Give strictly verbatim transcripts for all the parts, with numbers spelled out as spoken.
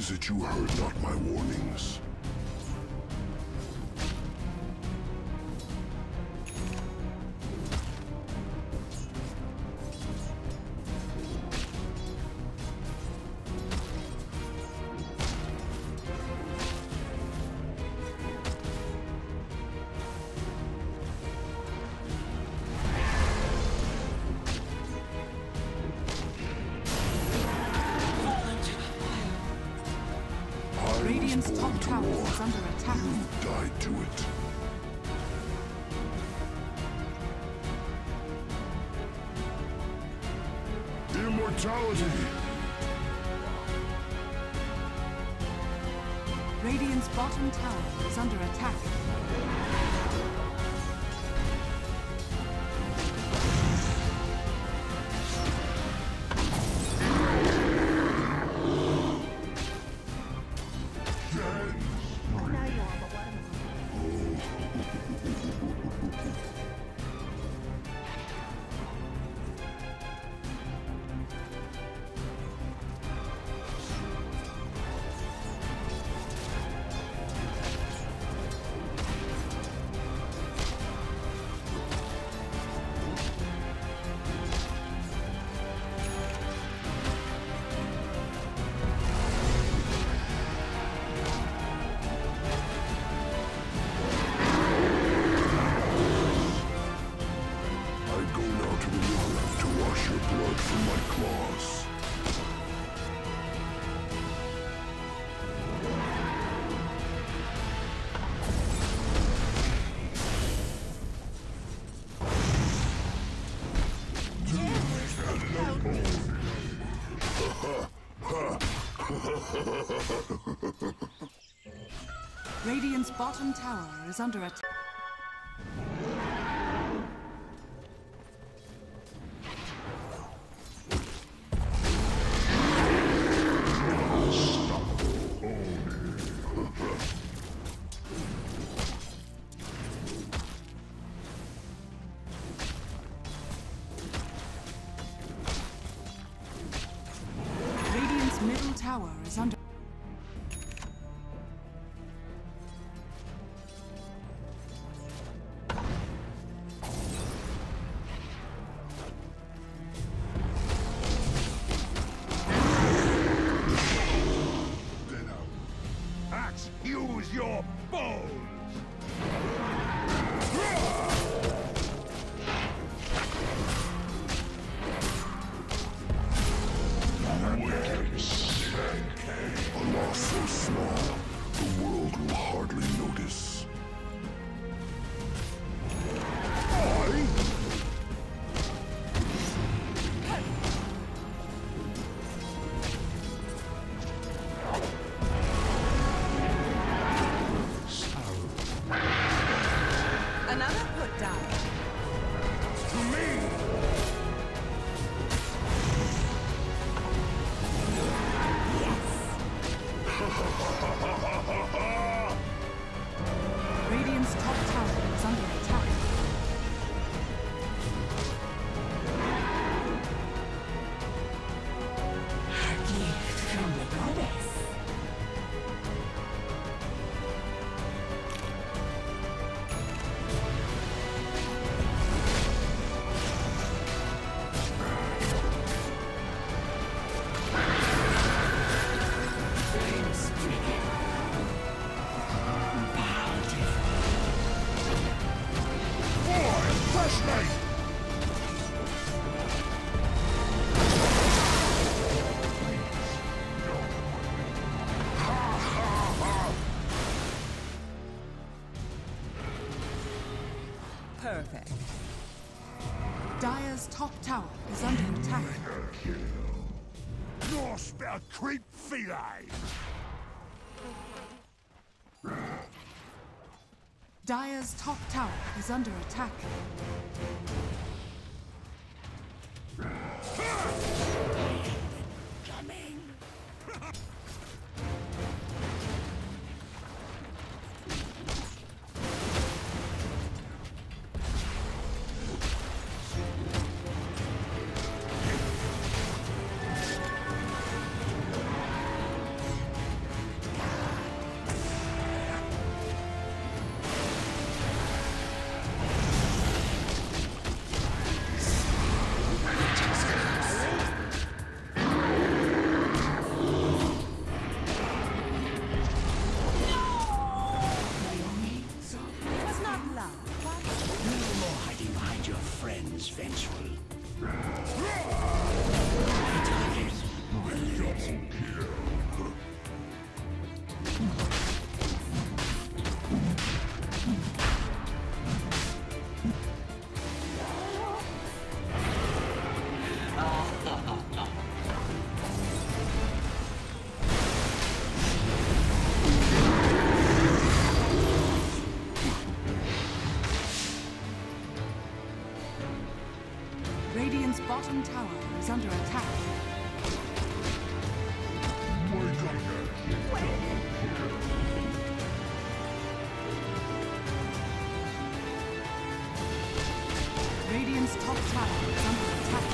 Is it you heard not my warnings? Radiant's top tower is under attack. You died to it. Immortality! Radiant's bottom tower is under attack. Radiant's bottom tower is under attack. Radiant's middle tower is under Use your bones! A loss so small, the world will hardly notice. Another put down. To me! Radiant's top tower is under attack. A gift from the goddess. Perfect. Dire's top tower is under attack. You're spell creep feline! Dire's top tower is under attack. Coming. bottom tower is under attack. Radiant's top tower is under attack.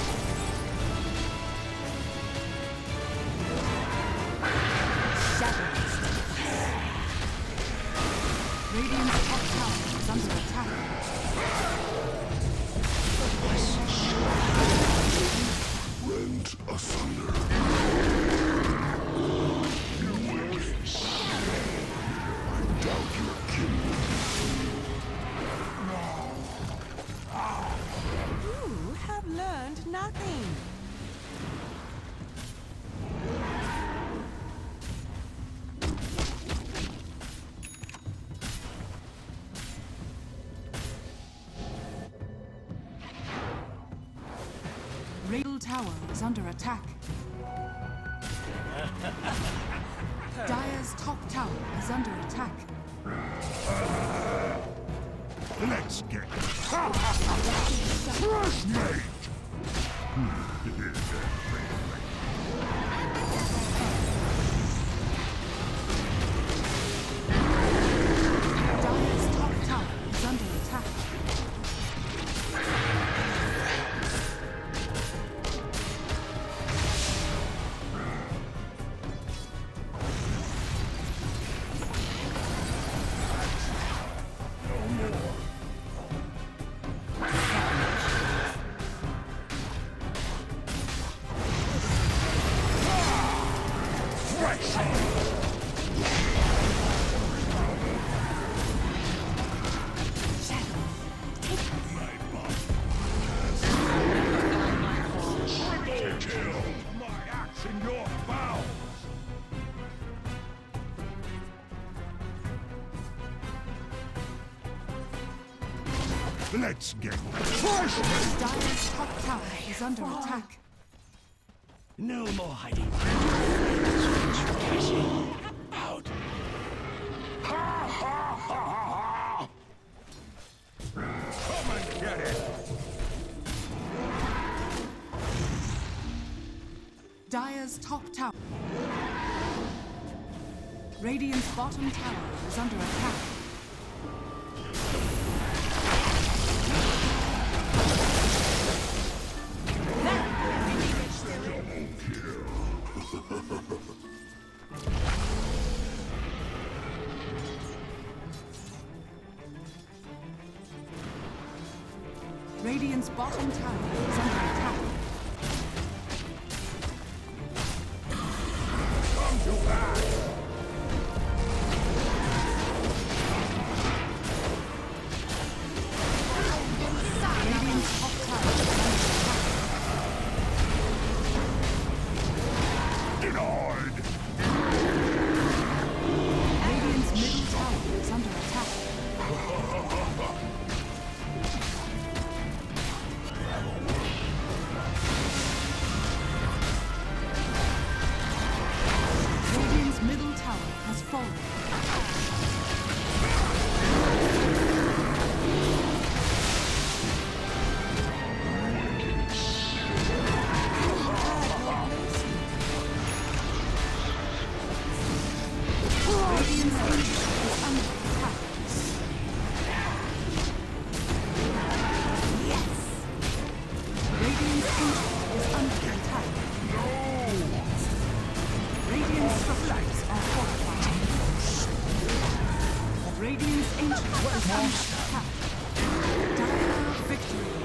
Shadows. Radiant's top tower is under attack. Rent asunder. I doubt your kingdom. You have learned nothing. Middle tower is under attack. Dire's top tower is under attack. Let's get fresh mate. Dire's top tower is under attack. My axe in your bowels. Let's get fresh mate. Dire's top tower is under attack. No more hiding. Cashing out. Ha ha ha ha ha! Come and get it. Dire's top tower. Radiant's bottom tower is under attack. Radiant's bottom tower is under attack. Come to that. Radiant's top tower is under attack. Denied. Radiant's middle tower is under attack. Radiant's middle tower has fallen. Radiant's ancient is under attack. Yes. Radiant's ancient is under attack. Radiant's structures are fortified. Radiant's ancient is under attack. Dire victory.